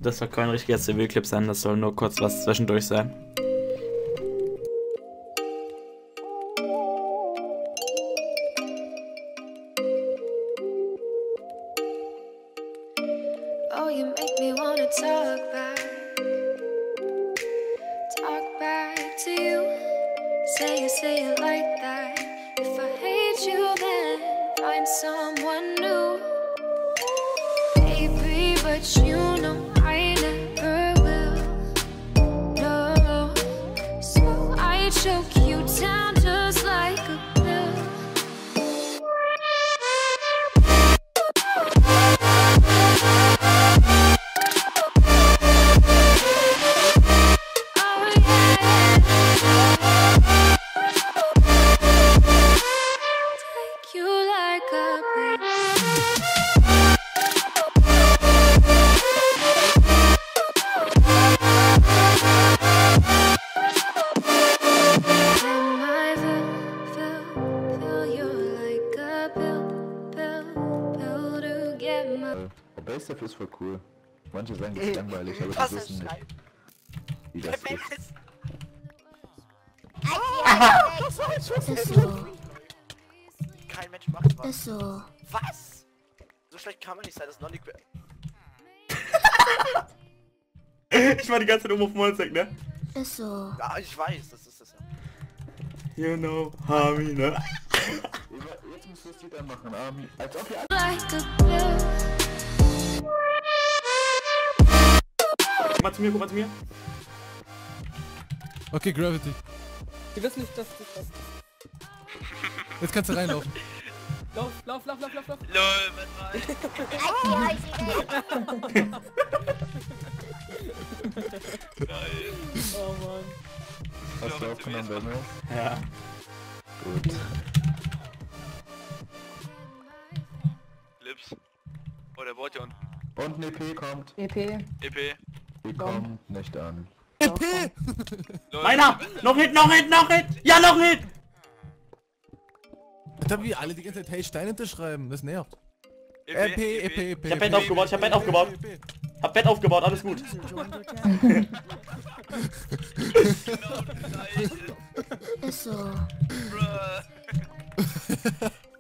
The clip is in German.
Das soll kein richtiger Zivilclip sein, das soll nur kurz was zwischendurch sein. Oh, you make me wanna talk back to you. Say it like that. If I hate you, then find someone new. Baby, but you know I never will. No, so I choke you down just like a pill. Base ist voll cool. Manche sagen, das ist langweilig, aber die wissen nicht, wie das ist. Kein Mensch macht was. Ist so. Was? So schlecht kann man nicht sein, das ist noch nicht... Ich war die ganze Zeit auf Molzek, ne? Ist so. Ja, ich weiß, das ist das ja. You know, Hami, ne? Jetzt musst du das Lied anmachen, Army. Als ob ihr alle... Guck mal zu mir. Okay, Gravity. Die wissen nicht, dass das... Jetzt kannst du reinlaufen. Lauf. LOL, was war Oh Mann. Hast du aufgenommen, Daniel? Ja. Gut. Lips. Oh, der Bot ja unten. Und ein EP kommt. EP. EP. Die kommt nicht an. EP! Lol. Meiner! Noch Hit! Ja, noch Hit! Jetzt haben wir alle die ganze Zeit Hey Stein unterschreiben, das nervt. EP. EP. Ich hab Bett aufgebaut, Hab Bett aufgebaut, alles gut. Ist so. Bruh.